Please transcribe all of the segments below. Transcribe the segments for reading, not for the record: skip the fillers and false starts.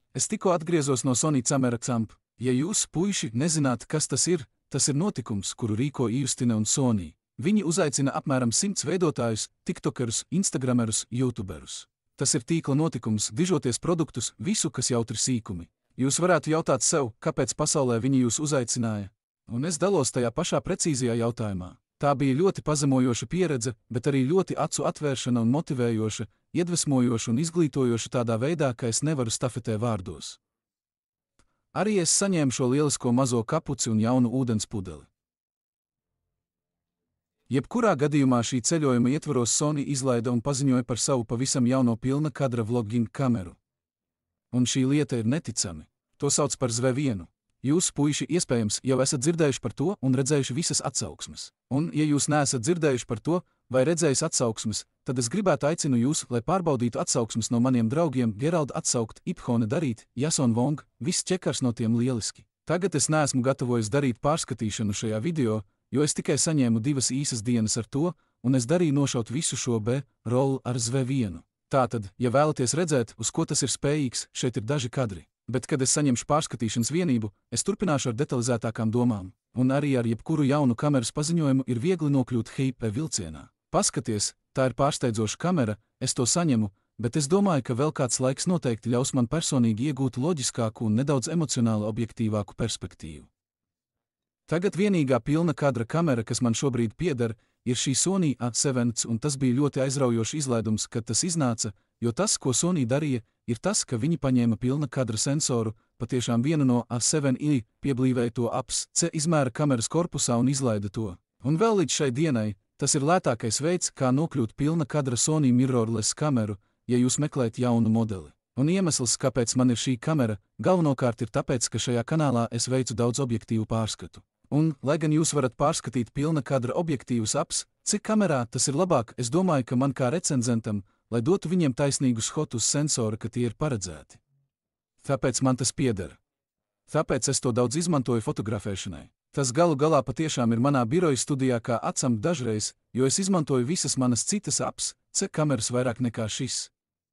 Es tikko atgriezos no Sony Camera Camp. Ja jūs, puiši, nezināt, kas tas ir notikums, kuru rīko Justina un Sony. Viņi uzaicina apmēram 100 veidotājus, tiktokerus, instagramerus, youtuberus. Tas ir tīkla notikums, dižoties produktus, visu, kas jautri sīkumi. Jūs varētu jautāt sev, kāpēc pasaulē viņi jūs uzaicināja? Un es dalos tajā pašā precīzajā jautājumā. Tā bija ļoti pazemojoša pieredze, bet arī ļoti acu atvēršana un motivējoša, iedvesmojoša un izglītojoša tādā veidā, ka es nevaru stafetē vārdos. Arī es saņēmu šo lielisko mazo kapuci un jaunu ūdens pudeli. Jebkurā gadījumā šī ceļojuma ietvaros Sony izlaida un paziņoja par savu pavisam jauno pilna kadra vlogging kameru. Un šī lieta ir neticami. To sauc par ZV-1. Jūs, puiši, iespējams, jau esat dzirdējuši par to un redzējuši visas atsauksmes. Un, ja jūs neesat dzirdējuši par to vai redzējis atsauksmes, tad es gribētu aicinu jūs, lai pārbaudītu atsauksmes no maniem draugiem Geralda atsaukt, Iphone darīt, Jason Wong, viss ķekars no tiem lieliski. Tagad es neesmu gatavojis darīt pārskatīšanu šajā video, jo es tikai saņēmu 2 īsas dienas ar to, un es darīju nošaut visu šo B-rollu ar ZV-1. Tātad, ja vēlaties redzēt, uz ko tas ir spējīgs, šeit ir daži kadri. Bet, kad es saņemšu pārskatīšanas vienību, es turpināšu ar detalizētākām domām. Un arī ar jebkuru jaunu kameras paziņojumu ir viegli nokļūt hype vilcienā. Paskaties, tā ir pārsteidzoša kamera, es to saņemu, bet es domāju, ka vēl kāds laiks noteikti ļaus man personīgi iegūt loģiskāku un nedaudz emocionāli objektīvāku perspektīvu. Tagad vienīgā pilna kadra kamera, kas man šobrīd pieder, ir šī Sony A7, un tas bija ļoti aizraujošs izlaidums, kad tas iznāca, jo tas, ko Sony darīja, ir tas, ka viņi paņēma pilna kadra sensoru, patiešām vienu no A7i, pieblīvēja to APS-C izmēra kameras korpusā un izlaida to. Un vēl līdz šai dienai, tas ir lētākais veids, kā nokļūt pilna kadra Sony mirrorless kameru, ja jūs meklējat jaunu modeli. Un iemesls, kāpēc man ir šī kamera, galvenokārt ir tāpēc, ka šajā kanālā es veicu daudz objektīvu pārskatu. Un, lai gan jūs varat pārskatīt pilna kadra objektīvus APS-C kamerā, tas ir labāk, es domāju, ka man kā recenzentam, lai dotu viņiem taisnīgus hotus sensora, ka tie ir paredzēti. Tāpēc man tas pieder. Tāpēc es to daudz izmantoju fotografēšanai. Tas galu galā patiešām ir manā biroja studijā kā atsamt dažreiz, jo es izmantoju visas manas citas APS-C kameras vairāk nekā šis.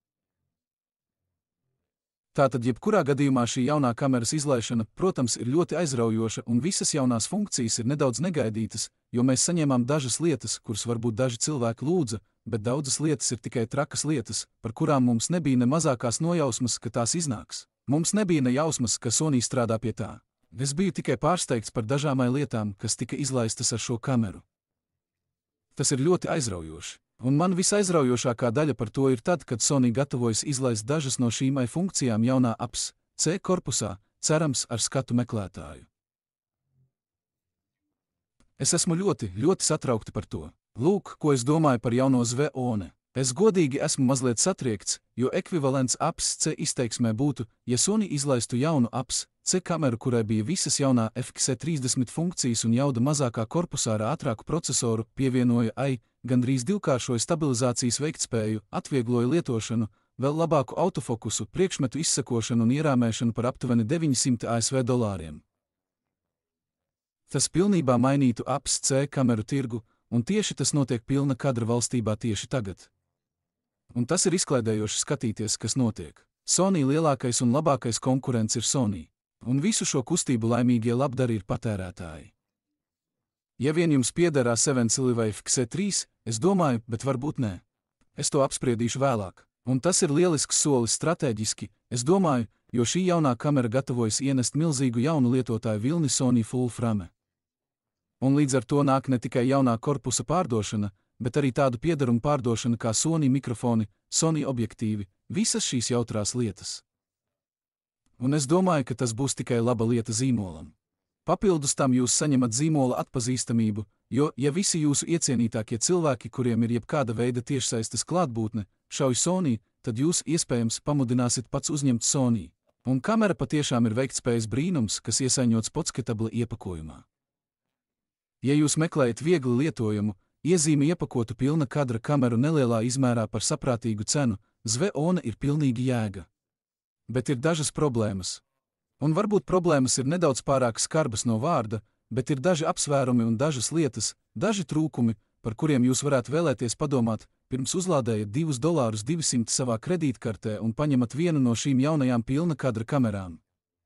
Tātad jebkurā gadījumā šī jaunā kameras izlaišana, protams, ir ļoti aizraujoša un visas jaunās funkcijas ir nedaudz negaidītas, jo mēs saņēmām dažas lietas, kuras varbūt daži cilvēki lūdza, bet daudzas lietas ir tikai trakas lietas, par kurām mums nebija ne mazākās nojausmas, ka tās iznāks. Mums nebija ne jausmas, ka Sony strādā pie tā. Es biju tikai pārsteigts par dažāmai lietām, kas tika izlaistas ar šo kameru. Tas ir ļoti aizraujoši. Un man visaizraujošākā daļa par to ir tad, kad Sony gatavojas izlaist dažas no šīm funkcijām jaunā APS-C korpusā, cerams ar skatu meklētāju. Es esmu ļoti satraukti par to. Lūk, ko es domāju par jauno ZV-1. Es godīgi esmu mazliet satriekts, jo ekvivalents APS-C izteiksmē būtu, ja Sony izlaistu jaunu APS-C kameru, kurai bija visas jaunā FX30 funkcijas un jauda mazākā korpusā ar ātrāku procesoru, pievienoja AI, gandrīz divkāršoja stabilizācijas veiktspēju, atviegloja lietošanu, vēl labāku autofokusu, priekšmetu izsekošanu un ierāmēšanu par aptuveni $900. Tas pilnībā mainītu APS-C kameru tirgu, un tieši tas notiek pilna kadra valstībā tieši tagad. Un tas ir izklaidējoši skatīties, kas notiek. Sony lielākais un labākais konkurents ir Sony, un visu šo kustību laimīgie labdari ir patērētāji. Ja vien jums pieder A7 vai FX3, es domāju, bet varbūt nē. Es to apspriedīšu vēlāk. Un tas ir lielisks solis stratēģiski, es domāju, jo šī jaunā kamera gatavojas ienest milzīgu jaunu lietotāju vilni Sony Full Frame. Un līdz ar to nāk ne tikai jaunā korpusa pārdošana, bet arī tādu piederumu pārdošana kā Sony mikrofoni, Sony objektīvi, visas šīs jautrās lietas. Un es domāju, ka tas būs tikai laba lieta zīmolam. Papildus tam jūs saņemat zīmola atpazīstamību, jo, ja visi jūsu iecienītākie cilvēki, kuriem ir jebkāda veida tiešsaistes klātbūtne, šauj Sony, tad jūs iespējams pamudināsiet pats uzņemt Sony. Un kamera patiešām ir veiktspējas brīnums, kas iesaņots podskatabla iepakojumā. Ja jūs meklējat viegli lietojumu, iezīmi iepakotu pilna kadra kameru nelielā izmērā par saprātīgu cenu, ZV-1 ir pilnīgi jēga. Bet ir dažas problēmas. Un varbūt problēmas ir nedaudz pārāk skarbas no vārda, bet ir daži apsvērumi un dažas lietas, daži trūkumi, par kuriem jūs varētu vēlēties padomāt, pirms uzlādējat $2,200 savā kredītkartē un paņemat vienu no šīm jaunajām pilna kadra kamerām.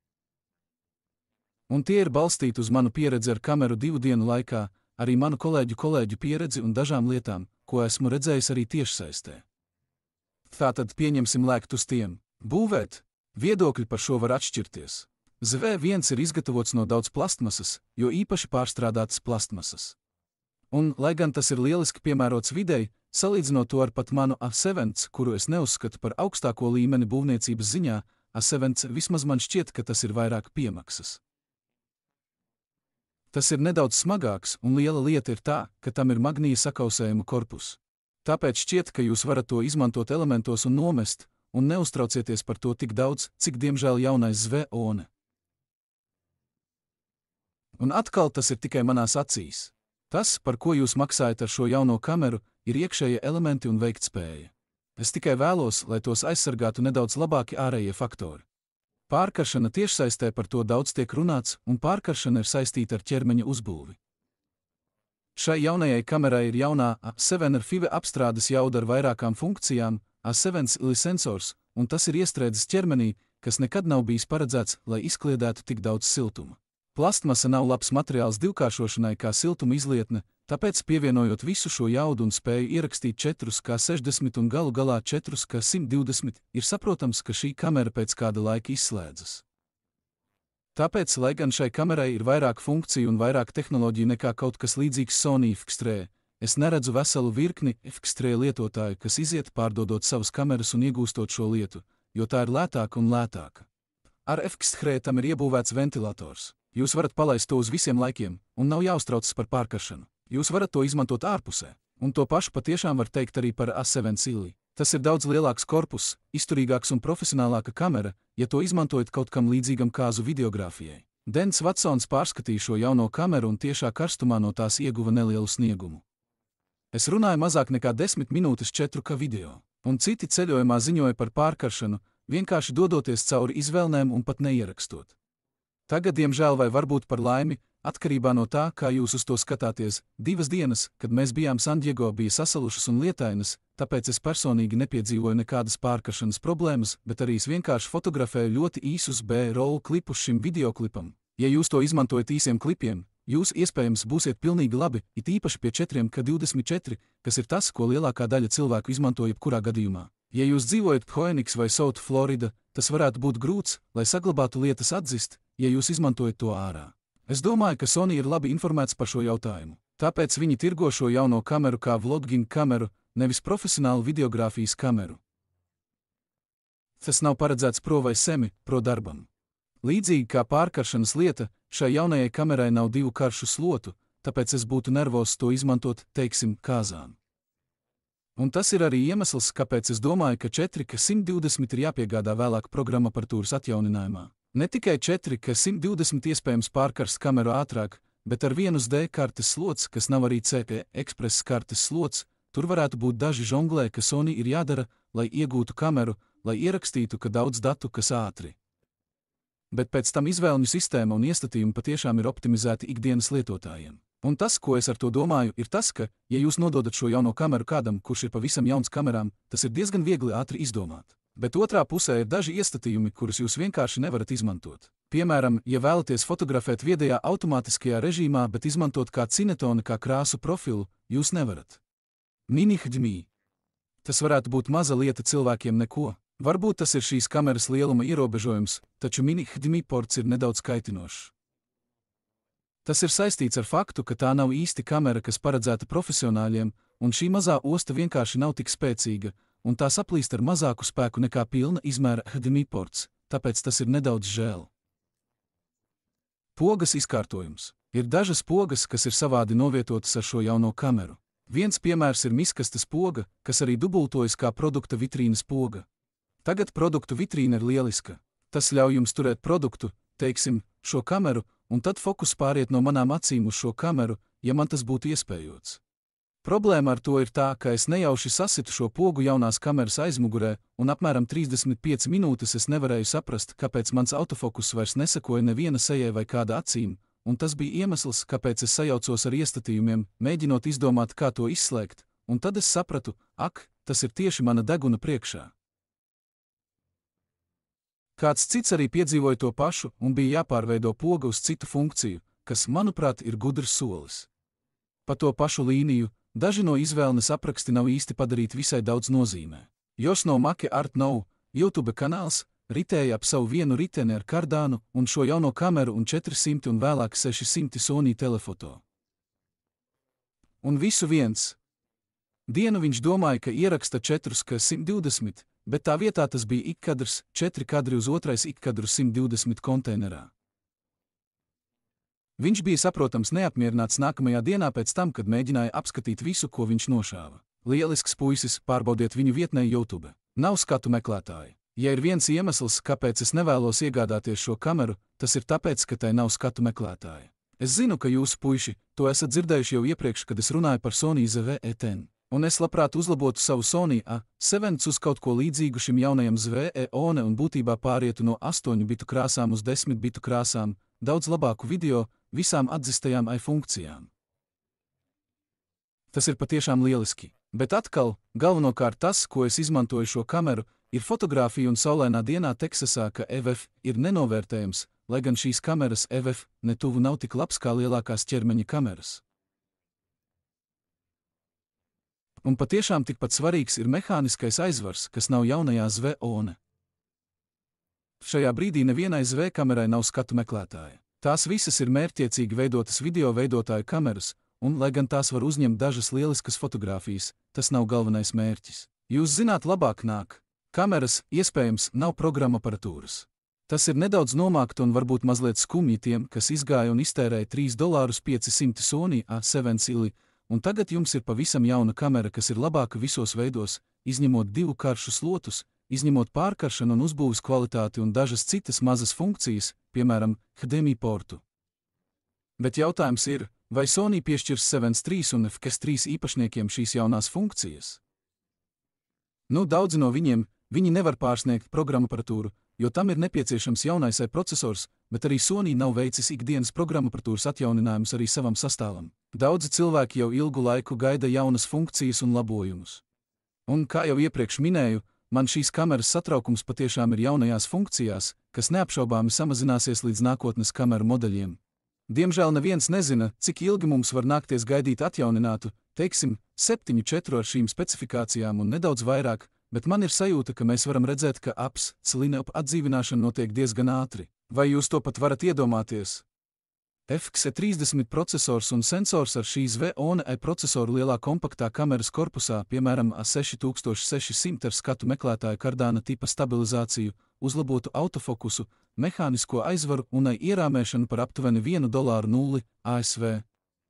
Un tie ir balstīti uz manu pieredzi ar kameru 2 dienu laikā, arī manu kolēģu pieredzi un dažām lietām, ko esmu redzējis arī tiešsaistē. Tātad pieņemsim lēkt uz tiem. Būvēt. Viedokļi par šo var atšķirties. ZV1 ir izgatavots no daudz plastmasas, jo īpaši pārstrādātas plastmasas. Un, lai gan tas ir lieliski piemērots videi, salīdzinot to ar pat manu A7, kuru es neuzskatu par augstāko līmeni būvniecības ziņā, A7 vismaz man šķiet, ka tas ir vairāk piemaksas. Tas ir nedaudz smagāks, un liela lieta ir tā, ka tam ir magnija sakausējuma korpus. Tāpēc šķiet, ka jūs varat to izmantot elementos un nomest, un neuztraucieties par to tik daudz, cik diemžēl jaunais ZV1. Un atkal tas ir tikai manās acīs. Tas, par ko jūs maksājat ar šo jauno kameru, ir iekšējie elementi un veiktspēja. Es tikai vēlos, lai tos aizsargātu nedaudz labāki ārējie faktori. Pārkaršana tiešsaistē par to daudz tiek runāts, un pārkaršana ir saistīta ar ķermeņa uzbūvi. Šai jaunajai kamerai ir jaunā A7 ar FIVE apstrādes jauda ar vairākām funkcijām, A7 LI sensors, un tas ir iestrēdzis ķermenī, kas nekad nav bijis paredzēts, lai izkliedētu tik daudz siltuma. Plastmasa nav labs materiāls divkāršošanai kā siltuma izlietne, tāpēc pievienojot visu šo jaudu un spēju ierakstīt 4K60 un galu galā 4K120, ir saprotams, ka šī kamera pēc kāda laika izslēdzas. Tāpēc, lai gan šai kamerai ir vairāk funkciju un vairāk tehnoloģiju nekā kaut kas līdzīgs Sony FX3, es neredzu veselu virkni FX3 lietotāju, kas iziet pārdodot savas kameras un iegūstot šo lietu, jo tā ir lētāka un lētāka. Ar FX3 tam ir iebūvēts ventilators. Jūs varat palaist to uz visiem laikiem, un nav jāuztraucas par pārkaršanu. Jūs varat to izmantot ārpusē, un to pašu patiešām var teikt arī par A7 LI. Tas ir daudz lielāks korpus, izturīgāks un profesionālāka kamera, ja to izmantojat kaut kam līdzīgam kāzu videogrāfijai. Dens Vatsons pārskatīja šo jauno kameru un tiešā karstumā no tās ieguva nelielu sniegumu. Es runāju mazāk nekā 10 minūtes 4K video, un citi ceļojumā ziņoja par pārkaršanu, vienkārši dodoties cauri izvēlnēm un pat neierakstot. Tagad, diemžēl vai varbūt par laimi, atkarībā no tā, kā jūs uz to skatāties, 2 dienas, kad mēs bijām Sandiego, bija sasalušas un lietainas, tāpēc es personīgi nepiedzīvoju nekādas pārkaršanas problēmas, bet arī es vienkārši fotografēju ļoti īsus B-roll klipus šim videoklipam. Ja jūs to izmantojat īsiem klipiem, jūs iespējams būsiet pilnīgi labi, it īpaši pie 4K24, kas ir tas, ko lielākā daļa cilvēku izmanto jebkurā gadījumā. Ja jūs dzīvojat Phoenix vai South Florida, tas varētu būt grūts, lai saglabātu lietas atzist, ja jūs izmantojat to ārā. Es domāju, ka Sony ir labi informēts par šo jautājumu. Tāpēc viņi tirgo šo jauno kameru kā vlogging kameru, nevis profesionālu videogrāfijas kameru. Tas nav paredzēts pro vai semi-pro darbam. Līdzīgi kā pārkaršanas lieta, šai jaunajai kamerai nav 2 karšu slotu, tāpēc es būtu nervozs to izmantot, teiksim, kāzām. Un tas ir arī iemesls, kāpēc es domāju, ka 4K120 ir jāpiegādā vēlāk programmatūras atjauninājumā. Ne tikai 4K120 iespējams pārkarst kameru ātrāk, bet ar vienu SD kartes slots, kas nav arī CP Express kartes slots, tur varētu būt daži žonglē, ka Sony ir jādara, lai iegūtu kameru, lai ierakstītu, ka daudz datu, kas ātri. Bet pēc tam izvēlņu sistēma un iestatījumi patiešām ir optimizēti ikdienas lietotājiem. Un tas, ko es ar to domāju, ir tas, ka, ja jūs nododat šo jauno kameru kādam, kurš ir pavisam jauns kamerām, tas ir diezgan viegli ātri izdomāt. Bet otrā pusē ir daži iestatījumi, kurus jūs vienkārši nevarat izmantot. Piemēram, ja vēlaties fotografēt viedajā automātiskajā režīmā, bet izmantot kā cinetoni kā krāsu profilu, jūs nevarat. Mini HDMI. Tas varētu būt maza lieta cilvēkiem neko. Varbūt tas ir šīs kameras lieluma ierobežojums, taču mini HDMI ports ir nedaudz kaitinošs. Tas ir saistīts ar faktu, ka tā nav īsti kamera, kas paredzēta profesionāļiem, un šī mazā osta vienkārši nav tik spēcīga, un tā saplīst ar mazāku spēku nekā pilna izmēra HDMI ports, tāpēc tas ir nedaudz žēl. Pogas izkārtojums. Ir dažas pogas, kas ir savādi novietotas ar šo jauno kameru. Viens piemērs ir miskastes poga, kas arī dubultojas kā produkta vitrīnas poga. Tagad produktu vitrīna ir lieliska. Tas ļauj jums turēt produktu, teiksim, šo kameru, un tad fokus pāriet no manām acīm uz šo kameru, ja man tas būtu iespējots. Problēma ar to ir tā, ka es nejauši sasitu šo pogu jaunās kameras aizmugurē, un apmēram 35 minūtes es nevarēju saprast, kāpēc mans autofokus vairs nesekoja neviena sejai vai kāda acīm, un tas bija iemesls, kāpēc es sajaucos ar iestatījumiem, mēģinot izdomāt, kā to izslēgt, un tad es sapratu, ak, tas ir tieši mana deguna priekšā. Kāds cits arī piedzīvoja to pašu, un bija jāpārveido poga uz citu funkciju, kas, manuprāt, ir gudrs solis. Pa to pašu līniju, daži no izvēles apraksti nav īsti padarīti visai daudz nozīmē. Josno Make Art Now, YouTube kanāls, ritēja ap savu vienu riteni ar kardānu un šo jauno kameru un 400 un vēlāk 600 Sony telefoto. Un visu viens. Dienu viņš domāja, ka ieraksta 4K120, bet tā vietā tas bija ikkadrs, 4 kadri uz otrais ikkadru 120 konteinerā. Viņš bija saprotams neapmierināts nākamajā dienā pēc tam, kad mēģināja apskatīt visu, ko viņš nošāva. Lielisks puisis, pārbaudiet viņu vietnē YouTube. Nav skatu meklētāji. Ja ir viens iemesls, kāpēc es nevēlos iegādāties šo kameru, tas ir tāpēc, ka tai nav skatu meklētāja. Es zinu, ka jūsu puiši to esat dzirdējuši jau iepriekš, kad es runāju par Sony ZV-E10. Un es labprāt uzlabotu savu Sony A7 uz kaut ko līdzīgu šim jaunajam ZV-E10 un būtībā pārietu no 8 bitu krāsām uz 10 bitu krāsām, daudz labāku video, visām atzīstajām funkcijām. Tas ir patiešām lieliski, bet atkal, galvenokārt tas, ko es izmantoju šo kameru, ir fotografija un saulainā dienā Teksasā, ka EVF ir nenovērtējams, lai gan šīs kameras EVF netuvu nav tik labs kā lielākās ķermeņa kameras. Un patiešām tikpat svarīgs ir mehāniskais aizvars, kas nav jaunajā ZV-E10. Šajā brīdī nevienai ZV kamerai nav skatu meklētāja. Tās visas ir mērķtiecīgi veidotas video veidotāju kameras, un, lai gan tās var uzņemt dažas lieliskas fotogrāfijas, tas nav galvenais mērķis. Jūs zināt, labāk nāk. Kameras, iespējams, nav programmatūras. Tas ir nedaudz nomākt un varbūt mazliet skumji tiem, kas izgāja un iztērēja $3,500 Sony A7 ili, un tagad jums ir pavisam jauna kamera, kas ir labāka visos veidos, izņemot 2 karšu slotus, izņemot pārkaršanu un uzbūves kvalitāti un dažas citas mazas funkcijas, piemēram, HDMI portu. Bet jautājums ir, vai Sony piešķirs 7.3 un FX3 īpašniekiem šīs jaunās funkcijas? Daudzi no viņiem, viņi nevar pārsniegt programmatūru, jo tam ir nepieciešams jaunais procesors, bet arī Sony nav veicis ikdienas programmatūras atjauninājumus arī savam sastāvam. Daudzi cilvēki jau ilgu laiku gaida jaunas funkcijas un labojumus. Un, kā jau iepriekš minēju, man šīs kameras satraukums patiešām ir jaunajās funkcijās, kas neapšaubāmi samazināsies līdz nākotnes kameru modeļiem. Diemžēl neviens nezina, cik ilgi mums var nākties gaidīt atjauninātu, teiksim, 7.4 ar šīm specifikācijām un nedaudz vairāk, bet man ir sajūta, ka mēs varam redzēt, ka Lineup atdzīvināšana notiek diezgan ātri. Vai jūs to pat varat iedomāties? FX30 procesors un sensors ar šī ZV-E10 procesoru lielā kompaktā kameras korpusā, piemēram, A6600 ar skatu meklētāju kardāna tipa stabilizāciju, uzlabotu autofokusu, mehānisko aizvaru un ierāmēšanu par aptuveni $1.0 ASV.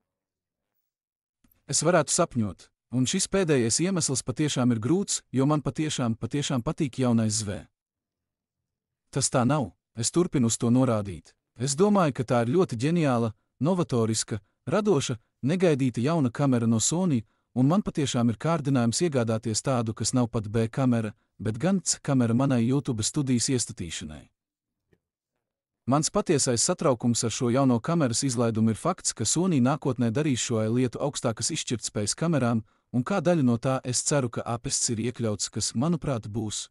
Es varētu sapņot, un šis pēdējais iemesls patiešām ir grūts, jo man patiešām patīk jaunais ZV. Tas tā nav, es turpinu uz to norādīt. Es domāju, ka tā ir ļoti ģeniāla, novatoriska, radoša, negaidīta jauna kamera no Sony, un man patiešām ir kārdinājums iegādāties tādu, kas nav pat B kamera, bet gan C kamera manai YouTube studijas iestatīšanai. Mans patiesais satraukums ar šo jauno kameras izlaidumu ir fakts, ka Sony nākotnē darīs šo lietu augstākas izšķirtspējas kamerām, un kā daļa no tā es ceru, ka APS ir iekļauts, kas, manuprāt, būs.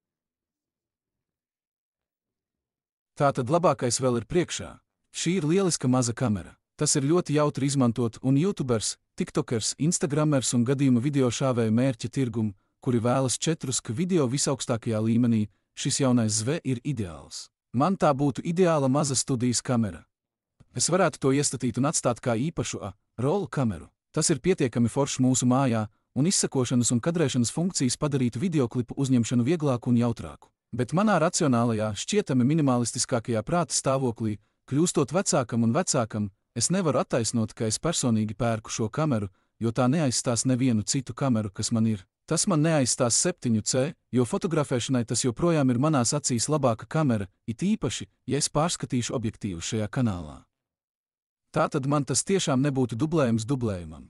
Tātad labākais vēl ir priekšā. Šī ir lieliska maza kamera. Tas ir ļoti jautri izmantot un YouTubers, TikTokers, Instagramers un gadījuma video šāvēju mērķa tirgumu, kuri vēlas 4K video visaugstākajā līmenī, šis jaunais ZV ir ideāls. Man tā būtu ideāla maza studijas kamera. Es varētu to iestatīt un atstāt kā īpašu rolu kameru. Tas ir pietiekami foršs mūsu mājā, un izsekošanas un kadrēšanas funkcijas padarītu videoklipu uzņemšanu vieglāku un jautrāku. Bet manā racionālajā, šķietami minimalistiskākajā prāta stāvoklī, kļūstot vecākam un vecākam, es nevaru attaisnot, ka es personīgi pērku šo kameru, jo tā neaizstās nevienu citu kameru, kas man ir. Tas man neaizstās 7C, jo fotografēšanai tas joprojām ir manās acīs labāka kamera, it īpaši, ja es pārskatīšu objektīvu šajā kanālā. Tātad man tas tiešām nebūtu dublējums dublējumam.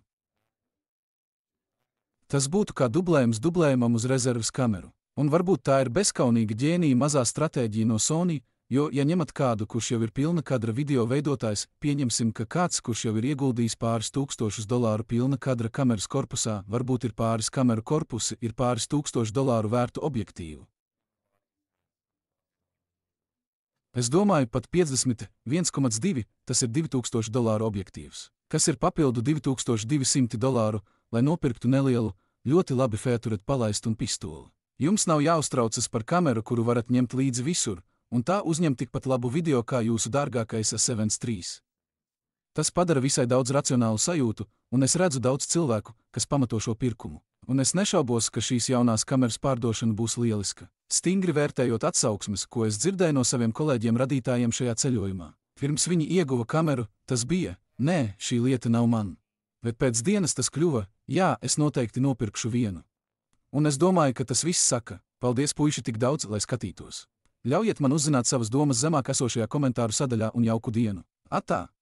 Tas būtu kā dublējums dublējumam uz rezerves kameru. Un varbūt tā ir bezkaunīga ģēnija mazā stratēģija no Sony, Jo, ja ņemat kādu, kurš jau ir pilna kadra video veidotājs, pieņemsim, ka kāds, kurš jau ir ieguldījis pāris $1000 pilna kadra kameras korpusā, varbūt ir pāris kameru korpusi, ir pāris $1000 vērtu objektīvu. Es domāju, pat 51,2, tas ir $2000 objektīvs. Kas ir papildu $2200, lai nopirktu nelielu, ļoti labi featuret palaistu un pistoli. Jums nav jāuztraucas par kameru, kuru varat ņemt līdzi visur, un tā uzņem tikpat labu video kā jūsu dārgākais A7 III. Tas padara visai daudz racionālu sajūtu, un es redzu daudz cilvēku, kas pamato šo pirkumu. Un es nešaubos, ka šīs jaunās kameras pārdošana būs lieliska. Stingri vērtējot atsauksmes, ko es dzirdēju no saviem kolēģiem radītājiem šajā ceļojumā. Pirms viņi ieguva kameru, tas bija, nē, šī lieta nav man. Bet pēc dienas tas kļuva, jā, es noteikti nopirkšu vienu. Un es domāju, ka tas viss saka, paldies puiši tik daudz, lai skatītos. Ļaujiet man uzzināt savas domas zemāk esošajā komentāru sadaļā un jauku dienu. Atā!